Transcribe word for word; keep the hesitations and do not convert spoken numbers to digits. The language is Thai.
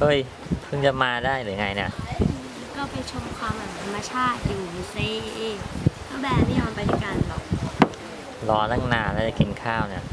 เฮ้ยเพิ่งจะมาได้หรือไงเนี่ยก็ไปชมความแบบธรรมชาติอยู่ซิก็แบร์ไม่ยอมไปด้วยกันหรอกรอตั้งนานแล้วจะกินข้าวเนี่ย